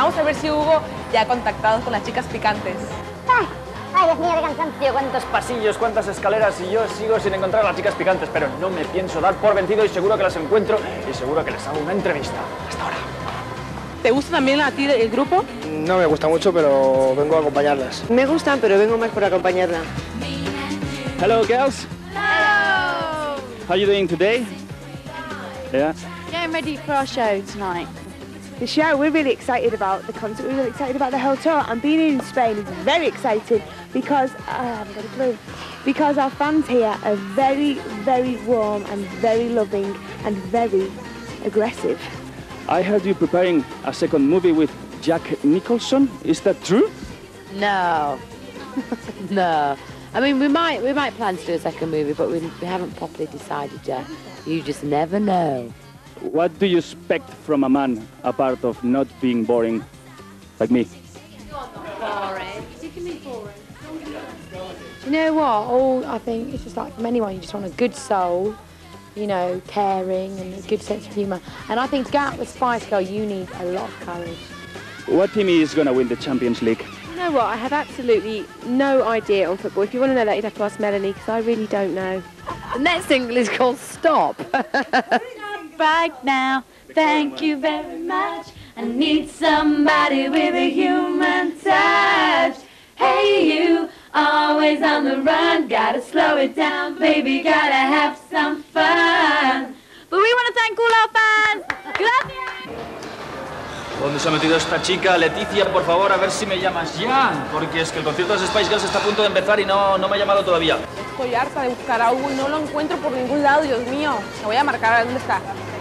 Vamos a ver si Hugo ya ha contactado con las chicas picantes. Ay, Dios mío, qué cansancio, cuántos Pasillos, cuántas escaleras y yo sigo sin encontrar a las chicas picantes, pero no me pienso dar por vencido y seguro que las encuentro y seguro que les hago una entrevista. Hasta ahora. ¿Te gusta también a ti el grupo? No me gusta mucho, pero vengo a acompañarlas. Me gustan, pero vengo más por acompañarla. Hello, girls. Hello! How are you doing today? Yeah. Getting ready for our show tonight. The show we're really excited about, the concert we're really excited about, the whole tour, and being in Spain is very exciting because, I haven't got a clue, because our fans here are very, very warm and very loving and very aggressive. I heard you preparing a second movie with Jack Nicholson. Is that true? No. No. I mean, we might plan to do a second movie, but we haven't properly decided yet. You just never know. What do you expect from a man, apart of not being boring, like me? Boring. You can be boring. Do you know what? I think it's just like from anyone, you just want a good soul, you know, caring and a good sense of humour. And I think to go out with Spice Girl, you need a lot of courage. What team is going to win the Champions League? You know what, I have absolutely no idea on football. If you want to know that, you'd have to ask Melanie, because I really don't know. The next single is called Stop. Right now, thank you very much. I need somebody with a human touch. Hey, you, always on the run. Gotta slow it down, baby, gotta have some fun. But we want to thank all our fans. Gracias. ¿Dónde se ha metido esta chica? Leticia, por favor, a ver si me llamas ya. Porque es que el concierto de las Spice Girls está a punto de empezar y no me ha llamado todavía. Estoy harta de buscar a Hugo y no lo encuentro por ningún lado, Dios mío. Me voy a marcar a ver dónde está.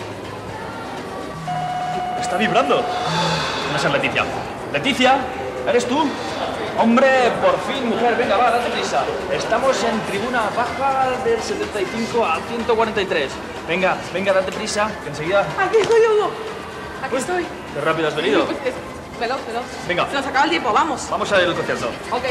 Está vibrando. No es Leticia. Leticia, ¿eres tú? Hombre, por fin, mujer, venga, va, date prisa. Estamos en tribuna baja del 75 al 143. Venga, date prisa, que enseguida... Aquí estoy, Hugo. Aquí estoy. Qué rápido has venido. Veloz. Venga. Se nos acaba el tiempo, vamos. Vamos a ver el concierto. Ok.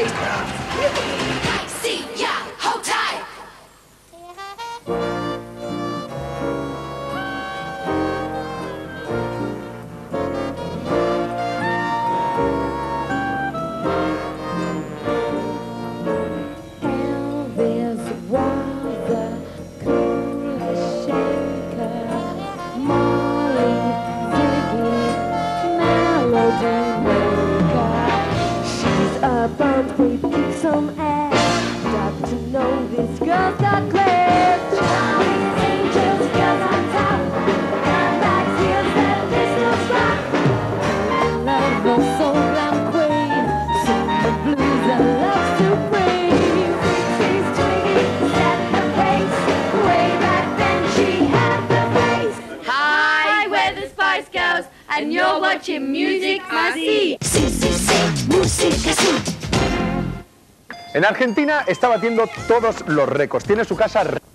She's a bump with kick some ass. Got to know this girl's got class. Charlie's angels, girls on top. Got back heels that this looks like. Love her so blank queen. Sing the blues and love supreme. She's twiggy, set the pace. Way back then she had the face. Hi, we're the Spice Girls, and you're watching Music Así. Sí, sí, sí, música sí. En Argentina está batiendo todos los récords. Tiene su casa